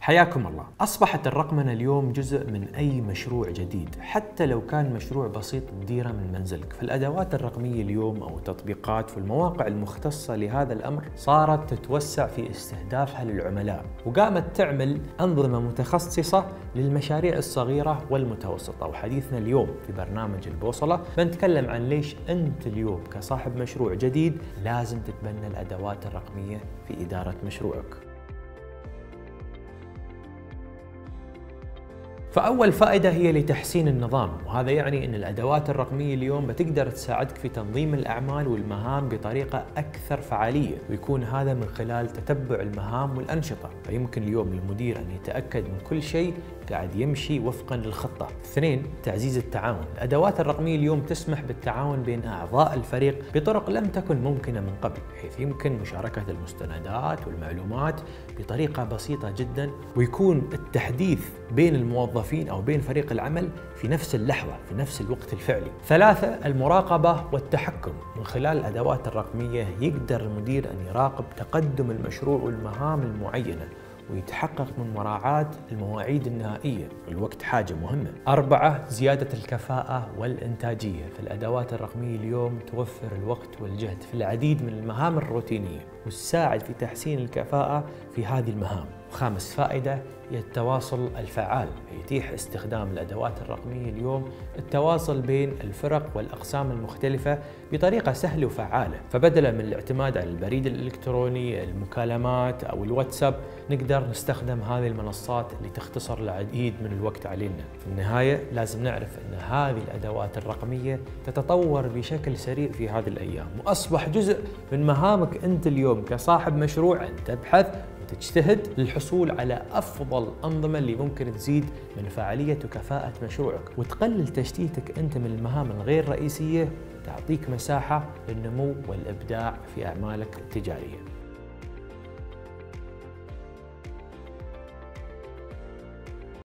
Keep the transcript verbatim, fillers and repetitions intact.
حياكم الله. أصبحت الرقمنة اليوم جزء من أي مشروع جديد، حتى لو كان مشروع بسيط تديره من منزلك. فالأدوات الرقمية اليوم أو التطبيقات والمواقع المختصة لهذا الأمر صارت تتوسع في استهدافها للعملاء، وقامت تعمل أنظمة متخصصة للمشاريع الصغيرة والمتوسطة. وحديثنا اليوم في برنامج البوصلة بنتكلم عن ليش أنت اليوم كصاحب مشروع جديد لازم تتبنى الأدوات الرقمية في إدارة مشروعك. فأول فائدة هي لتحسين النظام، وهذا يعني أن الأدوات الرقمية اليوم بتقدر تساعدك في تنظيم الأعمال والمهام بطريقة أكثر فعالية، ويكون هذا من خلال تتبع المهام والأنشطة. فيمكن اليوم للمدير أن يتأكد من كل شيء قاعد يمشي وفقا للخطة. اثنين، تعزيز التعاون. الأدوات الرقمية اليوم تسمح بالتعاون بين أعضاء الفريق بطرق لم تكن ممكنة من قبل، بحيث يمكن مشاركة المستندات والمعلومات بطريقة بسيطة جدا، ويكون التحديث بين الموظفين أو بين فريق العمل في نفس اللحظة في نفس الوقت الفعلي. ثلاثة، المراقبة والتحكم. من خلال الأدوات الرقمية يقدر المدير أن يراقب تقدم المشروع والمهام المعينة، ويتحقق من مراعاة المواعيد النهائية، والوقت حاجة مهمة. أربعة، زيادة الكفاءة والإنتاجية. فالأدوات الرقمية اليوم توفر الوقت والجهد في العديد من المهام الروتينية، وتساعد في تحسين الكفاءة في هذه المهام. وخامس فائدة هي التواصل الفعال. يتيح استخدام الأدوات الرقمية اليوم التواصل بين الفرق والأقسام المختلفة بطريقة سهلة وفعالة. فبدلا من الاعتماد على البريد الإلكتروني، المكالمات أو الواتساب، نقدر نستخدم هذه المنصات اللي تختصر العديد من الوقت علينا. في النهاية لازم نعرف أن هذه الأدوات الرقمية تتطور بشكل سريع في هذه الأيام، وأصبح جزء من مهامك أنت اليوم كصاحب مشروع أن تبحث وتجتهد للحصول على أفضل أنظمة اللي ممكن تزيد من فعالية وكفاءة مشروعك، وتقلل تشتيتك أنت من المهام الغير رئيسية، تعطيك مساحة للنمو والإبداع في أعمالك التجارية.